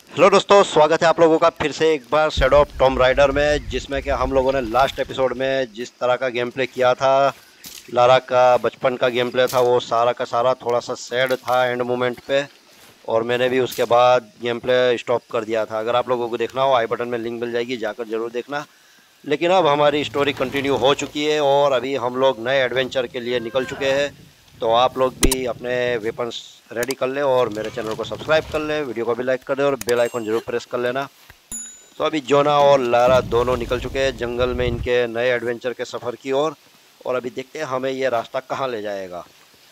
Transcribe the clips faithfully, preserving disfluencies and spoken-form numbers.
Hello दोस्तों, स्वागत है आप लोगों का फिर से एक बार शैडो ऑफ टॉम राइडर में, जिसमें कि हम लोगों ने लास्ट एपिसोड में जिस तरह का गेम प्ले किया था, लारा का बचपन का गेम प्ले था, वो सारा का सारा थोड़ा सा सैड था एंड मोमेंट पे। और मैंने भी उसके बाद गेम प्ले स्टॉप कर दिया था। अगर आप लोगों को देखना हो, आई बटन में लिंक मिल जाएगी, जाकर ज़रूर देखना। लेकिन अब हमारी स्टोरी कंटिन्यू हो चुकी है और अभी हम लोग नए एडवेंचर के लिए निकल चुके हैं। तो आप लोग भी अपने वेपन्स रेडी कर लें और मेरे चैनल को सब्सक्राइब कर लें, वीडियो को भी लाइक कर दें और बेल आइकन जरूर प्रेस कर लेना। तो अभी जोना और लारा दोनों निकल चुके हैं जंगल में इनके नए एडवेंचर के सफ़र की ओर। और, और अभी देखते हैं हमें ये रास्ता कहाँ ले जाएगा।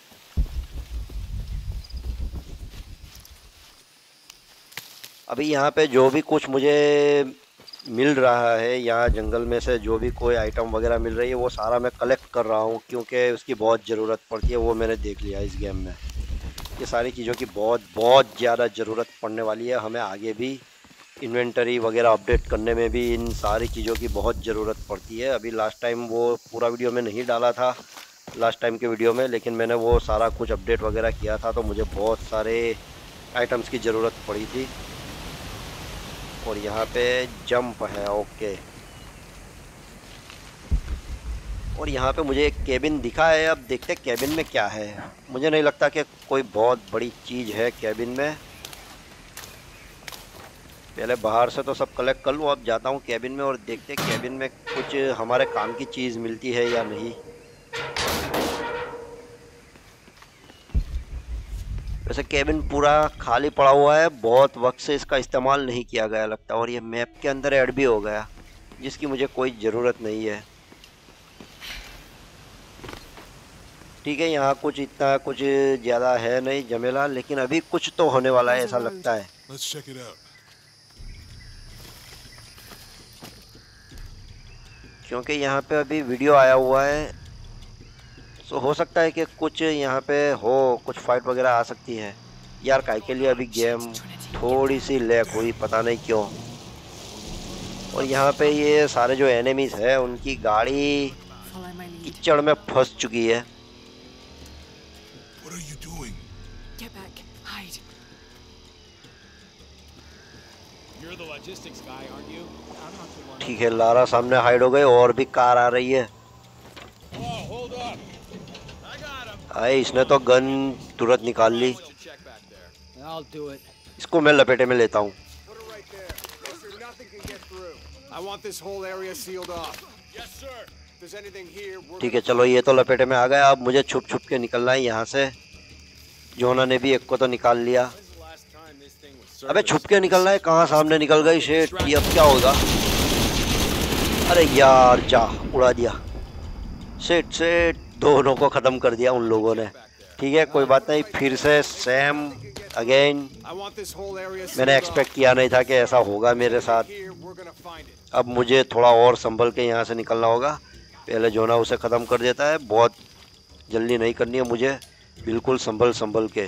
अभी यहाँ पे जो भी कुछ मुझे मिल रहा है, यहाँ जंगल में से जो भी कोई आइटम वगैरह मिल रही है, वो सारा मैं कलेक्ट कर रहा हूँ, क्योंकि उसकी बहुत ज़रूरत पड़ती है। वो मैंने देख लिया इस गेम में, ये सारी चीज़ों की बहुत बहुत ज़्यादा ज़रूरत पड़ने वाली है। हमें आगे भी इन्वेंटरी वगैरह अपडेट करने में भी इन सारी चीज़ों की बहुत ज़रूरत पड़ती है। अभी लास्ट टाइम वो पूरा वीडियो में नहीं डाला था लास्ट टाइम के वीडियो में, लेकिन मैंने वो सारा कुछ अपडेट वगैरह किया था, तो मुझे बहुत सारे आइटम्स की ज़रूरत पड़ी थी। और यहाँ पे जंप है, ओके। और यहाँ पे मुझे एक केबिन दिखा है, अब देखते हैं केबिन में क्या है। मुझे नहीं लगता कि कोई बहुत बड़ी चीज़ है केबिन में। पहले बाहर से तो सब कलेक्ट कर लूँ, अब जाता हूँ केबिन में और देखते हैं केबिन में कुछ हमारे काम की चीज़ मिलती है या नहीं। वैसे केबिन पूरा खाली पड़ा हुआ है, बहुत वक्त से इसका इस्तेमाल नहीं किया गया लगता। और ये मैप के अंदर ऐड भी हो गया, जिसकी मुझे कोई ज़रूरत नहीं है। ठीक है, यहाँ कुछ इतना कुछ ज़्यादा है नहीं झमेला, लेकिन अभी कुछ तो होने वाला है, ऐसा लगता है। क्योंकि यहाँ पे अभी वीडियो आया हुआ है, तो हो सकता है कि कुछ यहाँ पे हो, कुछ फाइट वगैरह आ सकती है। यार काहे के लिए अभी गेम थोड़ी सी लैग हुई, पता नहीं क्यों। और यहाँ पे ये सारे जो एनिमीज है, उनकी गाड़ी कीचड़ में फंस चुकी है। ठीक है, लारा सामने हाइड हो गए और भी कार आ रही है। आए, इसने तो गन तुरंत निकाल ली। इसको मैं लपेटे में लेता हूँ। ठीक है, चलो ये तो लपेटे में आ गया। अब मुझे छुप छुप के निकलना है यहाँ से। जोना ने भी एक को तो निकाल लिया। अबे छुप के निकलना है, कहाँ सामने निकल गई शेट। ये अब क्या होगा? अरे यार, जा उड़ा दिया। शेट शेट, दोनों को ख़त्म कर दिया उन लोगों ने। ठीक है, कोई बात नहीं, फिर से सेम अगेन। मैंने एक्सपेक्ट किया नहीं था कि ऐसा होगा मेरे साथ। अब मुझे थोड़ा और संभल के यहाँ से निकलना होगा। पहले जोना उसे ख़त्म कर देता है, बहुत जल्दी नहीं करनी है मुझे, बिल्कुल संभल संभल के,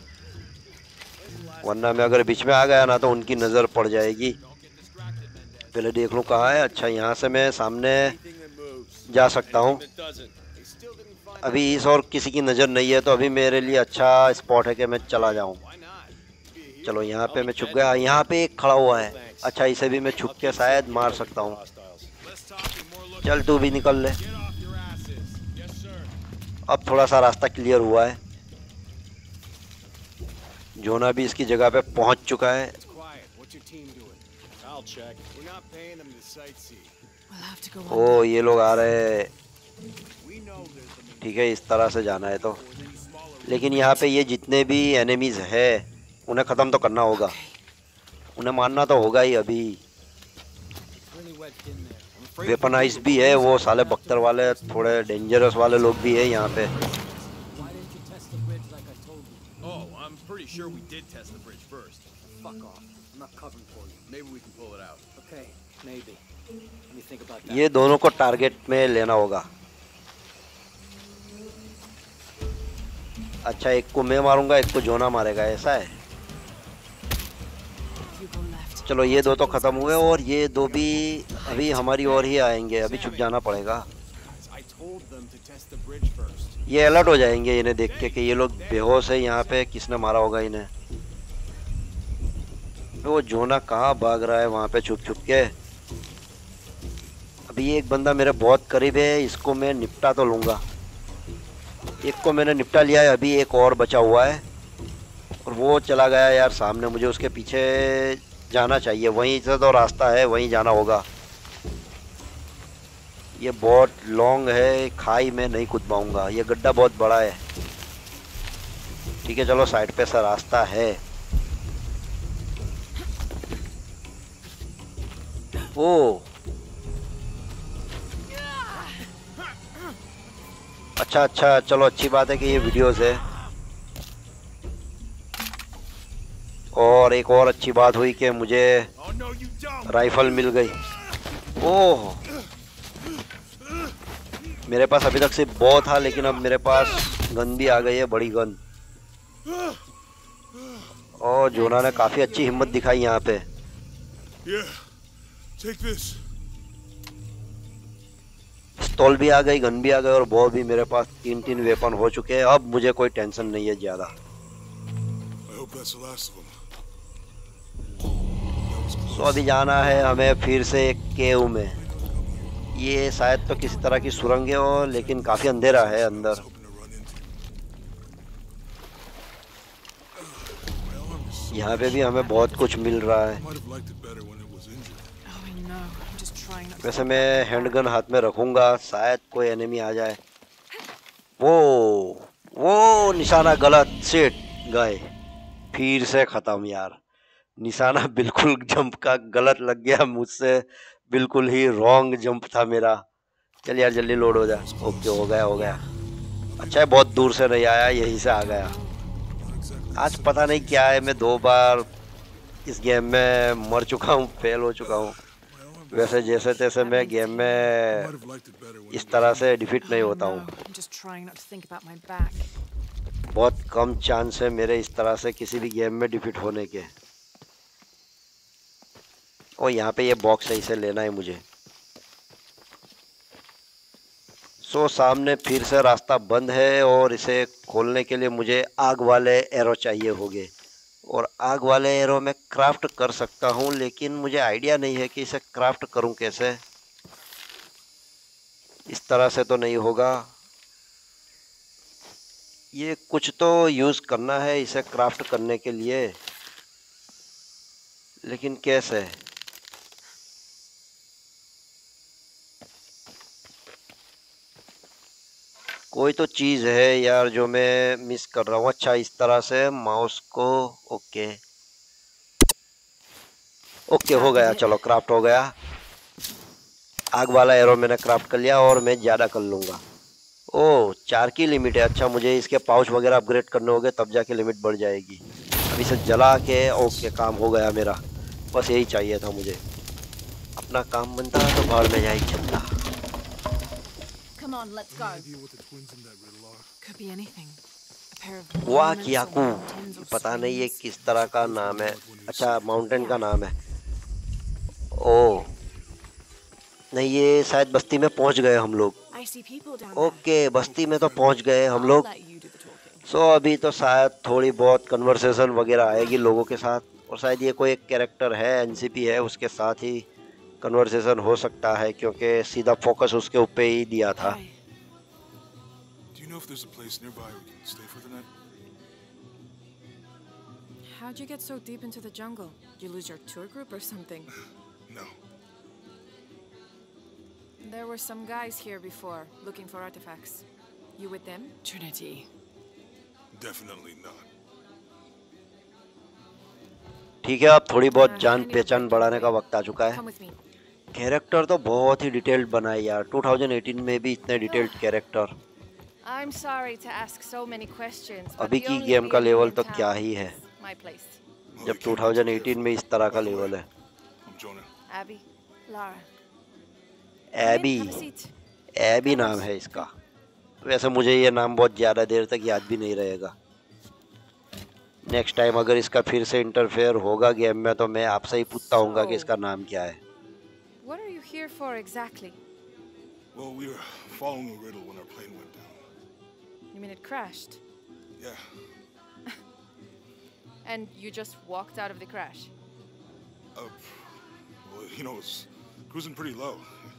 वरना मैं अगर बीच में आ गया ना तो उनकी नज़र पड़ जाएगी। पहले देख लूँ कहाँ है। अच्छा, यहाँ से मैं सामने जा सकता हूँ। अभी इस और किसी की नज़र नहीं है, तो अभी मेरे लिए अच्छा स्पॉट है कि मैं चला जाऊँ। चलो यहाँ पे मैं छुप गया। यहाँ पे एक खड़ा हुआ है। अच्छा, इसे भी मैं छुप के शायद मार सकता हूँ। चल तू भी निकल ले। अब थोड़ा सा रास्ता क्लियर हुआ है। जोना भी इसकी जगह पे पहुंच चुका है। ओ, ये लोग आ रहे हैं। ठीक है, इस तरह से जाना है तो। लेकिन यहाँ पे ये जितने भी एनिमीज है, उन्हें ख़त्म तो करना होगा, उन्हें मारना तो होगा ही। अभी वेपनाइज भी है, वो साले बख्तर वाले, थोड़े डेंजरस वाले लोग भी है यहाँ पे। ये दोनों को टारगेट में लेना होगा। अच्छा, एक को मैं मारूंगा, एक को जोना मारेगा, ऐसा है। चलो ये दो तो ख़त्म हुए, और ये दो भी अभी हमारी ओर ही आएंगे। अभी छुप जाना पड़ेगा। ये अलर्ट हो जाएंगे इन्हें देख के कि ये लोग बेहोश है यहाँ पे, किसने मारा होगा इन्हें। वो जोना कहाँ भाग रहा है वहाँ पे छुप छुप के। अभी एक बंदा मेरे बहुत करीब है, इसको मैं निपटा तो लूँगा। एक को मैंने निपटा लिया है, अभी एक और बचा हुआ है और वो चला गया यार सामने। मुझे उसके पीछे जाना चाहिए, वहीं से तो रास्ता है, वहीं जाना होगा। ये बहुत लॉन्ग है, खाई में नहीं कूद पाऊंगा, ये गड्ढा बहुत बड़ा है। ठीक है चलो, साइड पे सा रास्ता है। ओ अच्छा अच्छा, चलो अच्छी बात है कि ये वीडियोस है। और एक और अच्छी बात हुई कि मुझे राइफल मिल गई। ओह, मेरे पास अभी तक सिर्फ बो था, लेकिन अब मेरे पास गन भी आ गई है, बड़ी गन। और जोना ने काफी अच्छी हिम्मत दिखाई यहाँ पे। पिस्तौल भी आ गई, गन भी आ गई और बो भी। मेरे पास तीन तीन वेपन हो चुके हैं, अब मुझे कोई टेंशन नहीं है ज्यादा। तो अभी जाना है हमें फिर से एक केव में। ये शायद तो किसी तरह की सुरंग है, और लेकिन काफी अंधेरा है अंदर। यहाँ पे भी हमें बहुत कुछ मिल रहा है। वैसे मैं हैंडगन हाथ में रखूंगा, शायद कोई एनिमी आ जाए। वो वो निशाना गलत, सेट गए, फिर से खत्म यार। निशाना बिल्कुल जंप का गलत लग गया मुझसे, बिल्कुल ही रॉन्ग जंप था मेरा। चल यार जल्दी लोड हो जा। ओके हो गया हो गया। अच्छा है बहुत दूर से नहीं आया, यहीं से आ गया। आज पता नहीं क्या है, मैं दो बार इस गेम में मर चुका हूँ, फेल हो चुका हूँ। वैसे जैसे तैसे मैं गेम में इस तरह से डिफीट नहीं होता हूँ। बहुत कम चांस है मेरे इस तरह से किसी भी गेम में डिफीट होने के। और यहाँ पे ये बॉक्स है, इसे लेना है मुझे। सो सामने फिर से रास्ता बंद है और इसे खोलने के लिए मुझे आग वाले एरो चाहिए होंगे। और आग वाले एरो मैं क्राफ्ट कर सकता हूँ, लेकिन मुझे आइडिया नहीं है कि इसे क्राफ्ट करूँ कैसे। इस तरह से तो नहीं होगा, ये कुछ तो यूज़ करना है इसे क्राफ्ट करने के लिए, लेकिन कैसे। कोई तो चीज़ है यार जो मैं मिस कर रहा हूँ। अच्छा इस तरह से माउस को, ओके ओके हो गया, चलो क्राफ्ट हो गया। आग वाला एरो मैंने क्राफ्ट कर लिया और मैं ज़्यादा कर लूँगा। ओह चार की लिमिट है, अच्छा मुझे इसके पाउच वगैरह अपग्रेड करने होंगे तब जाके लिमिट बढ़ जाएगी। अभी इसे जला के, ओके काम हो गया मेरा, बस यही चाहिए था मुझे। अपना काम बनता तो भाड़ में जाए चलता। वाह कियाकू, पता नहीं ये किस तरह का नाम है। अच्छा माउंटेन का नाम है। ओह नहीं, ये शायद बस्ती में पहुंच गए हम लोग। ओके बस्ती में तो पहुंच गए हम लोग। सो so, अभी तो शायद थोड़ी बहुत कन्वर्सेशन वगैरह आएगी लोगों के साथ, और शायद ये कोई एक कैरेक्टर है, एनसीपी है, उसके साथ ही कन्वर्सेशन हो सकता है, क्योंकि सीधा फोकस उसके ऊपर ही दिया था। How'd you get so deep into the jungle? You lose your tour group or something? No. There were some guys here before, looking for artifacts. You with them? Trinity. Definitely not. ठीक है, अब थोड़ी बहुत जान पहचान बढ़ाने का वक्त आ चुका है। कैरेक्टर तो बहुत ही डिटेल्ड बनाए यार, दो हज़ार अठारह में भी इतने detailed character. I'm sorry to ask so many questions, अभी की गेम का लेवल तो क्या ही है, my place. जब दो हज़ार अठारह में इस तरह का लेवल है। Abby, Lara. एबी, एबी नाम है इसका। वैसे मुझे ये नाम बहुत ज़्यादा देर तक याद भी नहीं रहेगा। नेक्स्ट टाइम अगर इसका फिर से इंटरफेयर होगा गेम में तो मैं आपसे ही पूछता हूँगा कि इसका नाम क्या है। What are you here for exactly? Well, we were following a riddle when our plane went down. You mean it crashed? Yeah. And you just walked out of the crash? Uh, well, you know, it's cruising pretty low.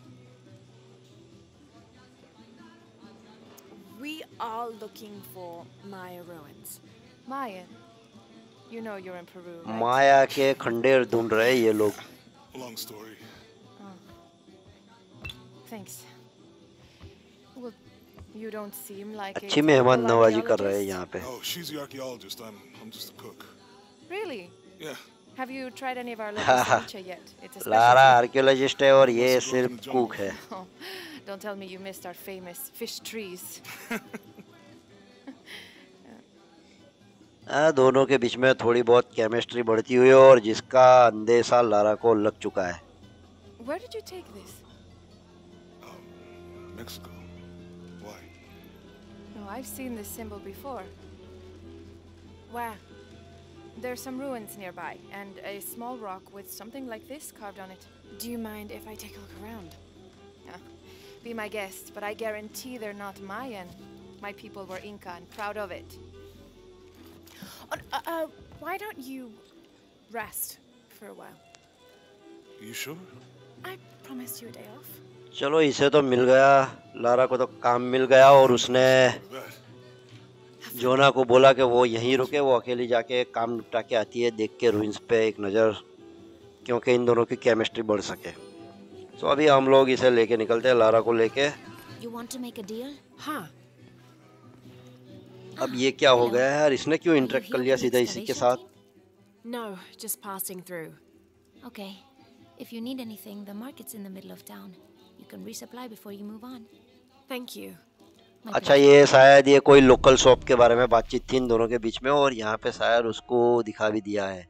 We are looking for Maya ruins. Mayan? You know you're in Peru, right? माया के खंडेर ढूंढ रहे हैं ये लोग. Long story. Thanks. Well, you don't seem like a अच्छी मेहमान typical नवाजी कर रहे हैं archaeologist. यहाँ पे. Oh, she's the archaeologist. I'm, I'm just a cook. Really? Yeah. Have you tried any of our local ceviche yet? It's a Lara specialty. Archaeologist है और ये सिर्फ कुक है. Oh, don't tell me you missed our famous fish trees. आ, दोनों के बीच में थोड़ी बहुत केमिस्ट्री बढ़ती हुई है और जिसका अंदेशा लारा को लग चुका है. Where did you take this? Um, Mexico. Why? Oh, I've seen this symbol before. Wow. There's some ruins nearby, and a small rock with something like this carved on it. Do you mind if I take a look around? Ah, be my guest, but I guarantee they're not Mayan. My people were Inca and proud of it. Oh, uh, uh, why don't you rest for a while? You sure? I promised you a day off. चलो इसे तो मिल गया, Lara को तो काम मिल गया और उसने That. जोना को बोला कि वो यहीं रुके, वो अकेली जाके काम निपटा के आती है, देख के रूइंस पे एक नज़र, क्योंकि इन दोनों की केमिस्ट्री बढ़ सके. तो अभी हम लोग इसे लेके निकलते हैं, लारा को लेके. You want to make a deal? Huh. अब ये क्या हो गया है यार, इसने क्यों इंटरेक्ट कर लिया सीधा इसी के साथ. No, just passing through. Okay. If you need anything, the market's in the middle of town. You can resupply before you move on. Thank you. My अच्छा, ये शायद ये कोई लोकल शॉप के बारे में बातचीत थी इन दोनों के बीच में और यहाँ पे शायद उसको दिखा भी दिया है.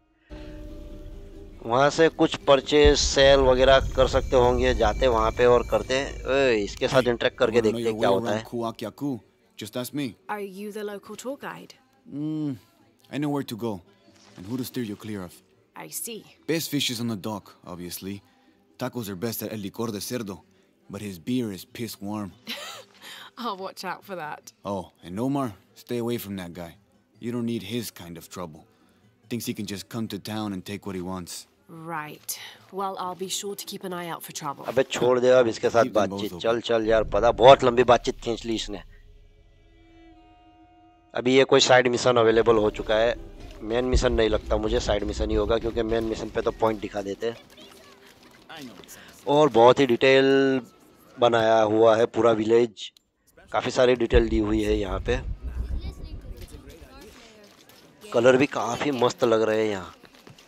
वहाँ से कुछ परचेज सेल वगैरह कर सकते होंगे, जाते वहाँ पे और करते. ओए, इसके साथ इंटरेक्ट करके Wanna know देखते your क्या way होता around है. Kuakyaku? Just ask me. Are you the local tour guide? Mm, I know where to go and who to steer you clear of. I see. Best fish is on the dock, obviously. Tacos are best at El Licor de Cerdo, but his beer is piss warm. I'll watch out for that. Oh, and Omar, stay away from that guy. You don't need his kind of trouble. Thinks he can just come to town and take what he wants. Right. Well, I'll be sure to keep an eye out for trouble. अबे छोड़ दे अब इसके साथ Keep them both बातचीत. open. चल चल यार, पता बहुत लंबी बातचीत खींच ली इसने. अभी ये कोई साइड मिशन अवेलेबल हो चुका है. मेन मिशन नहीं लगता मुझे, साइड मिशन ही होगा क्योंकि मेन मिशन पे तो पॉइंट दिखा देते हैं. और बहुत ही डिटेल बनाया हुआ है पूरा विलेज. काफ़ी सारी डिटेल दी हुई है यहाँ पे. कलर भी काफ़ी मस्त लग रहे हैं यहाँ.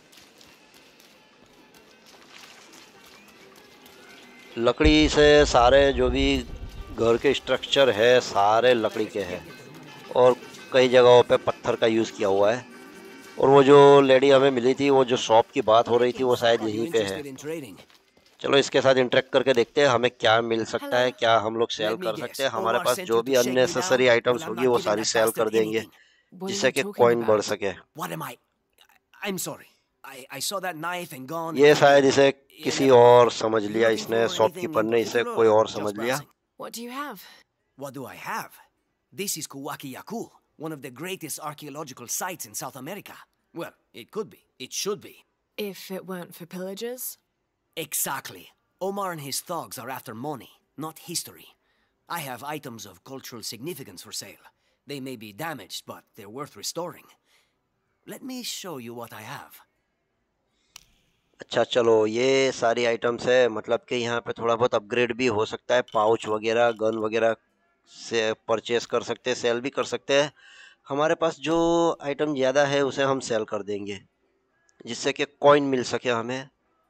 लकड़ी से सारे जो भी घर के स्ट्रक्चर है सारे लकड़ी के हैं और कई जगहों पे पत्थर का यूज़ किया हुआ है. और वो जो लेडी हमें मिली थी, वो जो शॉप की बात हो रही थी, वो शायद यहीं पे है. चलो इसके साथ इंटरेक्ट करके देखते हैं हमें क्या मिल सकता है, क्या हम लोग सेल कर सकते हैं. हमारे पास जो भी अननेसेसरी आइटम्स होगी वो सारी सेल कर देंगे जिससे कि कॉइन बढ़ सके. What am I? I'm sorry. I, I saw that knife and gone. ये शायद इसे किसी और समझ लिया, इसने शॉपकीपर ने इसे कोई और समझ लिया. What do you have? What do I have? This is Kuwaki-Yaku, one of the greatest archaeological sites in South America. Well, it could be. It should be. If it weren't for pillagers? Exactly. Omar and his thugs are after money, not history. I have items of cultural significance for sale. They may be damaged, but they're worth restoring. Let me show you what I have. अच्छा चलो, ये सारी items है, मतलब कि यहाँ पे थोड़ा बहुत अपग्रेड भी हो सकता है. पाउच वगैरह, गन वगैरह से परचेस कर सकते हैं, सेल भी कर सकते हैं. हमारे पास जो आइटम ज़्यादा है उसे हम सेल कर देंगे जिससे कि कॉइन मिल सके हमें.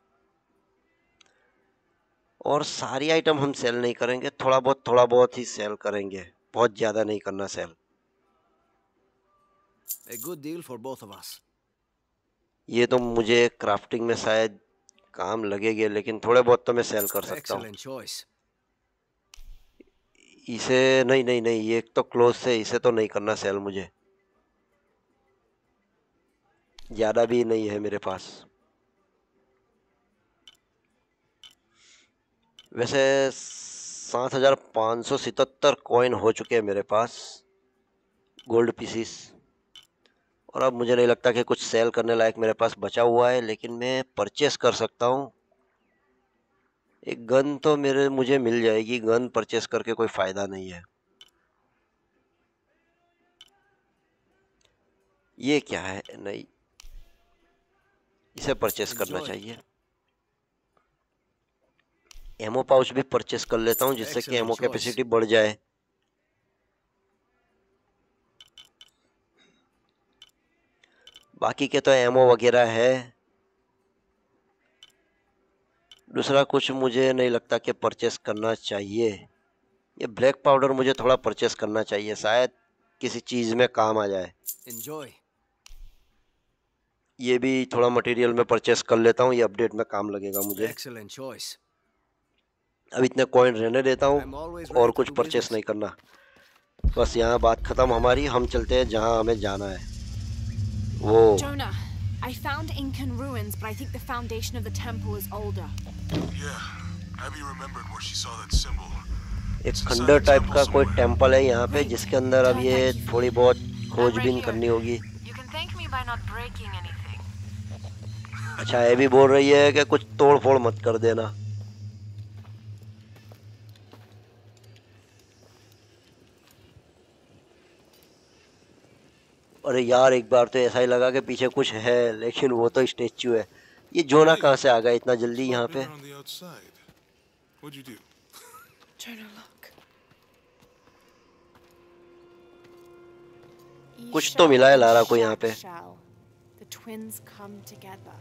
और सारी आइटम हम सेल नहीं करेंगे, थोड़ा बहुत थोड़ा बहुत ही सेल करेंगे, बहुत ज़्यादा नहीं करना sale. A good deal for both of us. ये तो मुझे क्राफ्टिंग में शायद काम लगेगा, लेकिन थोड़े बहुत तो मैं सेल कर सकता हूँ. Excellent choice. इसे नहीं नहीं नहीं ये तो क्लोज से, इसे तो नहीं करना सेल मुझे. ज़्यादा भी नहीं है मेरे पास. वैसे सात हजार पाँच सौ सतहत्तर कॉइन हो चुके हैं मेरे पास, गोल्ड पीसीस. और अब मुझे नहीं लगता कि कुछ सेल करने लायक मेरे पास बचा हुआ है, लेकिन मैं परचेस कर सकता हूँ। एक गन तो मेरे मुझे मिल जाएगी, गन परचेस करके कोई फ़ायदा नहीं है। ये क्या है? नहीं, इसे परचेस करना चाहिए। एमो पाउच भी परचेस कर लेता हूँ, जिससे कि एमो कैपेसिटी बढ़ जाए। बाकी के तो एमो वगैरह है। दूसरा कुछ मुझे नहीं लगता कि परचेस करना चाहिए। ये ब्लैक पाउडर मुझे थोड़ा परचेस करना चाहिए, शायद किसी चीज़ में काम आ जाए। Enjoy. ये भी थोड़ा मटेरियल में परचेस कर लेता हूँ, ये अपडेट में काम लगेगा मुझे। Excellent choice. अब इतने कॉइन रहने देता हूँ I'm always और ready to कुछ do परचेस business. नहीं करना। बस यहाँ बात ख़त्म हमारी, हम चलते हैं जहाँ हमें जाना है। वो Jonah, I found Incan ruins, but I think the foundation of the temple is older. Yeah, Abby remembered where she saw that symbol. एक खंडर टाइप का कोई टेम्पल है यहाँ पे, जिसके अंदर अब ये थोड़ी बहुत खोजबीन करनी होगी। You can thank me by not breaking anything. अच्छा, ये भी बोल रही है कि कुछ तोड़ फोड़ मत कर देना। अरे यार, एक बार तो ऐसा ही लगा कि पीछे कुछ है, लेकिन वो तो स्टेच्यू है। ये जोना कहाँ से आ गया इतना जल्दी यहाँ पे? On the outside. What'd you do? Jonah, look. कुछ तो मिला है लारा को यहाँ पे। Shell. The twins come together.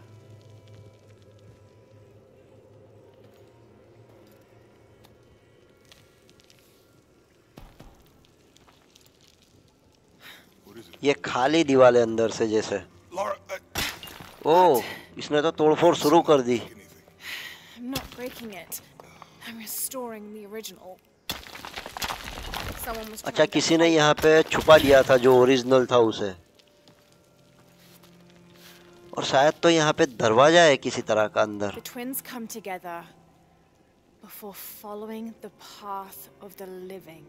What is it? ये खाली दीवार है अंदर से जैसे। Lara, I... ओह, इसने तो तोड़फोड़ शुरू कर दी। anything. I'm not breaking it. I'm restoring the original. Someone was अच्छा, trying to किसी ने hide यहाँ पे छुपा दिया था जो ओरिजिनल था उसे। और शायद तो यहाँ पे दरवाजा है किसी तरह का अंदर। The twins come together before following the path of the living.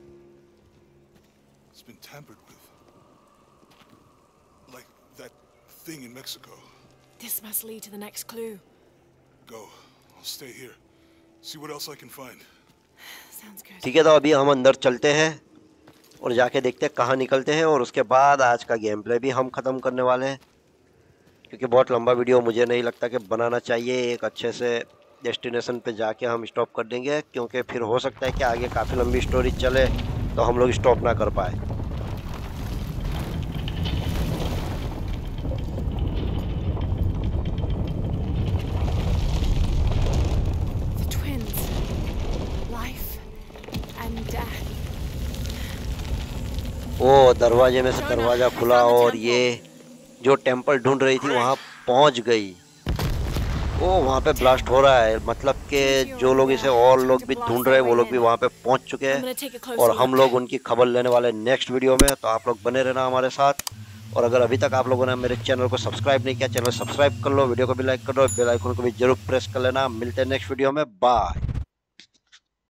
It's been tampered with. Like that thing in Mexico. This must lead to the next clue. Go. I'll stay here. See what else I can find. Sounds good. ठीक है, तो अभी हम अंदर चलते हैं और जाके देखते हैं कहाँ निकलते हैं, और उसके बाद आज का गेम प्ले भी हम ख़त्म करने वाले हैं, क्योंकि बहुत लंबा वीडियो मुझे नहीं लगता कि बनाना चाहिए। एक अच्छे से डेस्टिनेशन पे जाके हम स्टॉप कर देंगे, क्योंकि फिर हो सकता है कि आगे काफ़ी लंबी स्टोरी चले तो हम लोग स्टॉप ना कर पाए। The twins. Life and death. वो दरवाजे में से दरवाज़ा खुला और ये जो टेम्पल ढूंढ रही थी वहाँ पहुँच गई। वो वहाँ पे ब्लास्ट हो रहा है, मतलब कि जो लोग इसे और लोग भी ढूंढ रहे हैं वो लोग भी वहाँ पे पहुँच चुके हैं, और हम लोग उनकी खबर लेने वाले नेक्स्ट वीडियो में। तो आप लोग बने रहना हमारे साथ, और अगर अभी तक आप लोगों ने मेरे चैनल को सब्सक्राइब नहीं किया, चैनल सब्सक्राइब कर लो, वीडियो को भी लाइक कर लो, बेल आइकन को भी जरूर प्रेस कर लेना। मिलते हैं नेक्स्ट वीडियो में, बाय।